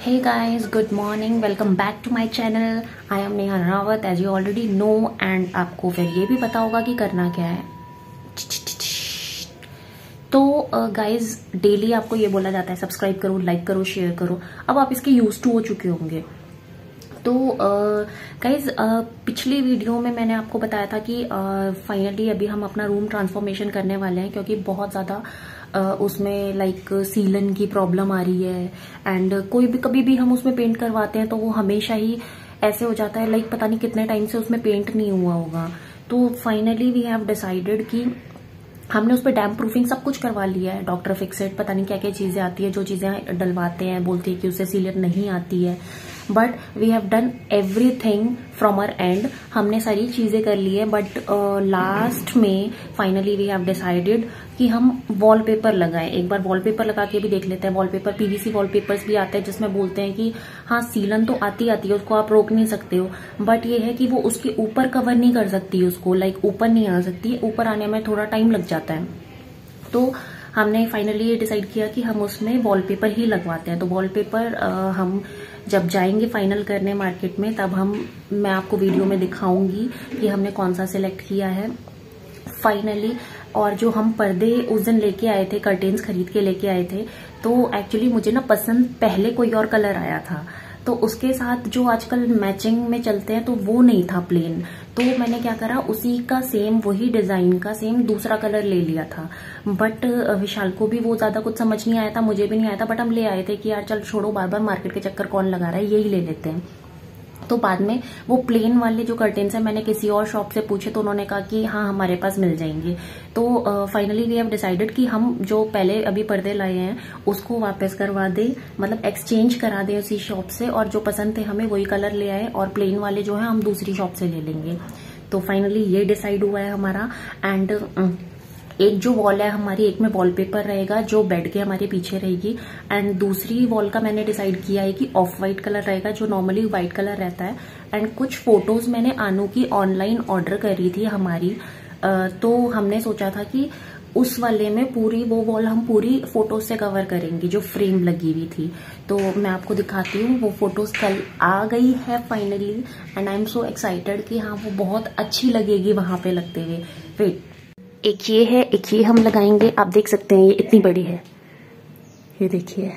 Hey guys, good morning. Welcome back to my channel. I am Neha Rawat, as you already know. And आपको फिर ये भी पता होगा कि करना क्या है. तो गाइज डेली आपको ये बोला जाता है सब्सक्राइब करो, लाइक करो, शेयर करो. अब आप इसके यूज टू हो चुके होंगे. तो गाइज पिछली वीडियो में मैंने आपको बताया था कि फाइनली अभी हम अपना रूम ट्रांसफॉर्मेशन करने वाले हैं, क्योंकि बहुत ज़्यादा उसमें लाइक सीलन की प्रॉब्लम आ रही है. एंड कोई भी कभी भी हम उसमें पेंट करवाते हैं तो वो हमेशा ही ऐसे हो जाता है लाइक पता नहीं कितने टाइम से उसमें पेंट नहीं हुआ होगा. तो फाइनली वी हैव डिसाइडेड कि हमने उस पर डैम्प प्रूफिंग सब कुछ करवा लिया है. डॉक्टर फिक्सेड पता नहीं क्या क्या चीजें आती है, जो चीजें डलवाते हैं बोलते हैं कि उससे सीलन नहीं आती है. But we have done everything from our end. हमने सारी चीजें कर ली है. बट लास्ट में फाइनली वी हैव डिसाइडेड कि हम वॉलपेपर लगाएं. एक बार वॉलपेपर लगा के भी देख लेते हैं. वॉलपेपर पीवीसी वॉलपेपर्स भी आते हैं जिसमें बोलते हैं कि हाँ सीलन तो आती है, उसको आप रोक नहीं सकते हो. बट ये है कि वो उसके ऊपर कवर नहीं कर सकती, उसको लाइक ऊपर नहीं आ सकती. ऊपर आने में थोड़ा टाइम लग जाता है. तो हमने फाइनली ये डिसाइड किया कि हम उसमें वॉलपेपर ही लगवाते हैं. तो वॉलपेपर हम जब जाएंगे फाइनल करने मार्केट में तब मैं आपको वीडियो में दिखाऊंगी कि हमने कौन सा सिलेक्ट किया है फाइनली. और जो हम पर्दे उस दिन लेके आए थे, कर्टेन्स खरीद के लेके आए थे, तो एक्चुअली मुझे ना पसंद पहले कोई और कलर आया था. तो उसके साथ जो आजकल मैचिंग में चलते हैं तो वो नहीं था प्लेन. तो मैंने क्या करा, उसी का सेम वही डिजाइन का सेम दूसरा कलर ले लिया था. बट विशाल को भी वो ज्यादा कुछ समझ नहीं आया था, मुझे भी नहीं आया था. बट हम ले आए थे कि यार चल छोड़ो, बार बार मार्केट के चक्कर कौन लगा रहा है, यही ले लेते हैं. तो बाद में वो प्लेन वाले जो कर्टेन्स है मैंने किसी और शॉप से पूछे तो उन्होंने कहा कि हाँ हमारे पास मिल जाएंगे. तो फाइनली वी हैव डिसाइडेड कि हम जो पहले अभी पर्दे लाए हैं उसको वापस करवा दे, मतलब एक्सचेंज करा दे उसी शॉप से. और जो पसंद थे हमें वही कलर ले आए, और प्लेन वाले जो है हम दूसरी शॉप से ले लेंगे. तो फाइनली ये डिसाइड हुआ है हमारा. एंड एक जो वॉल है हमारी, एक में वॉलपेपर रहेगा जो बेड के हमारे पीछे रहेगी. एंड दूसरी वॉल का मैंने डिसाइड किया है कि ऑफ वाइट कलर रहेगा, जो नॉर्मली व्हाइट कलर रहता है. एंड कुछ फोटोज मैंने आनू की ऑनलाइन ऑर्डर करी थी हमारी. तो हमने सोचा था कि उस वाले में पूरी वो वॉल हम पूरी फोटोज से कवर करेंगे जो फ्रेम लगी हुई थी. तो मैं आपको दिखाती हूँ. वो फोटोज कल आ गई है finally. And I am so excited कि हाँ वो बहुत अच्छी लगेगी वहां पे लगते हुए. वेट, एक ये है, एक ये हम लगाएंगे. आप देख सकते हैं ये इतनी बड़ी है, ये देखिए.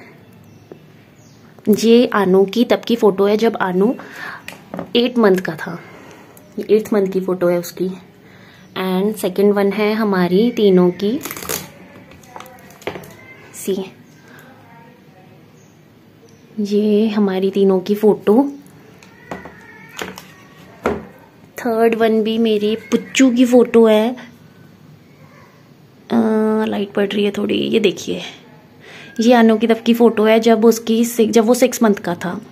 ये आनू की तब की फोटो है जब आनू 8 मंथ का था. ये 8th मंथ की फोटो है उसकी. एंड सेकंड वन है हमारी तीनों की. सी, ये हमारी तीनों की फोटो. थर्ड वन भी मेरी पुच्चू की फोटो है. लाइट पड़ रही है थोड़ी. ये देखिए, ये आनू की तब की फोटो है जब वो 6 मंथ का था.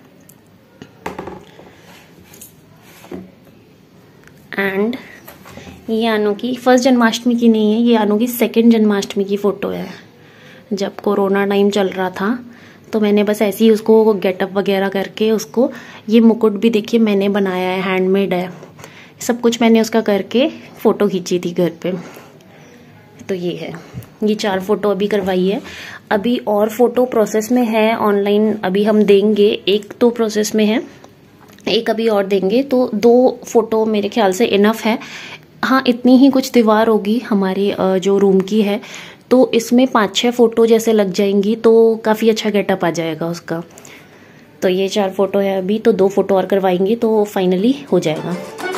एंड ये आनू की फर्स्ट जन्माष्टमी की नहीं है, ये आनू की सेकंड जन्माष्टमी की फोटो है. जब कोरोना टाइम चल रहा था तो मैंने बस ऐसे ही उसको गेटअप वगैरह करके उसको, ये मुकुट भी देखिए मैंने बनाया है, हैंडमेड है. सब कुछ मैंने उसका करके फोटो खींची थी घर पे. तो ये है, ये 4 फोटो अभी करवाई है. अभी और फोटो प्रोसेस में है ऑनलाइन, अभी हम देंगे. एक तो प्रोसेस में है, एक अभी और देंगे. तो 2 फोटो मेरे ख्याल से इनफ है. हाँ इतनी ही कुछ दीवार होगी हमारी जो रूम की है, तो इसमें 5-6 फोटो जैसे लग जाएंगी तो काफी अच्छा गेटअप आ जाएगा उसका. तो ये 4 फोटो है अभी, तो 2 फोटो और करवाएंगे तो फाइनली हो जाएगा.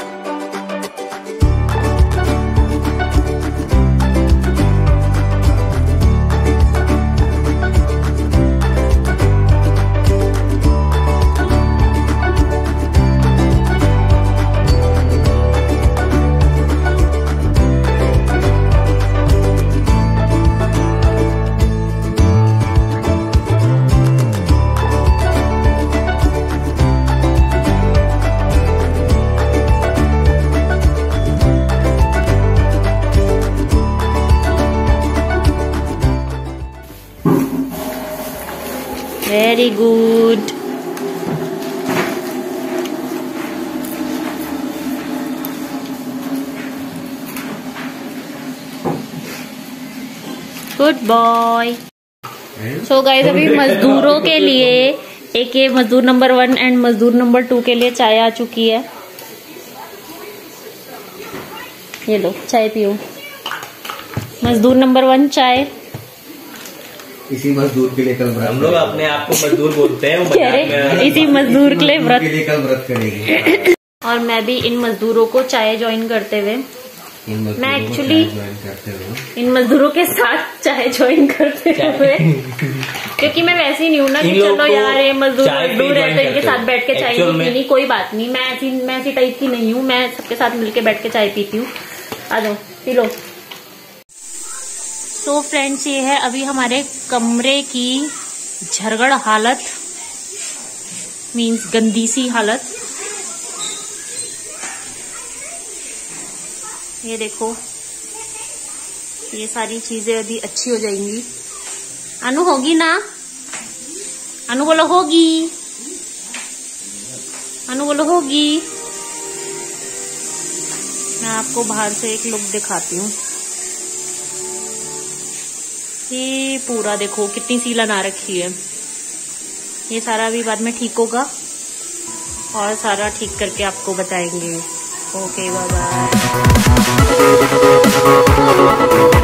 Very good. Good boy. So guys अभी मजदूरों के लिए एक ये मजदूर नंबर 1 एंड मजदूर नंबर 2 के लिए चाय आ चुकी है। ये लो चाय पियो। मजदूर नंबर 1 चाय। इसी मजदूर के लिए कल व्रत, हम लोग अपने आप को मजदूर बोलते हैं, कह रहे इसी मजदूर के लिए व्रत करेगी। और मैं भी इन मजदूरों को चाय ज्वाइन करते हुए, मैं एक्चुअली इन मजदूरों के साथ चाय ज्वाइन करते हुए क्योंकि मैं वैसी नहीं हूँ ना कि चलो यार ये मजदूर मजदूर है तो इनके साथ बैठ के चाय नहीं पीनी, कोई बात नहीं, मैं ऐसी टाइप की नहीं हूँ, मैं सबके साथ मिलके बैठ के चाय पीती हूँ। आ जाओ पी लो। तो फ्रेंड्स ये है अभी हमारे कमरे की झरगड़ हालत, मीन्स गंदी सी हालत। ये देखो ये सारी चीजें अभी अच्छी हो जाएंगी। अनु होगी ना? अनु बोलो होगी। अनु बोलो होगी। मैं आपको बाहर से एक लुक दिखाती हूँ। ये पूरा देखो कितनी सीलन आ रखी है। ये सारा अभी बाद में ठीक होगा और सारा ठीक करके आपको बताएंगे। Okay bye bye.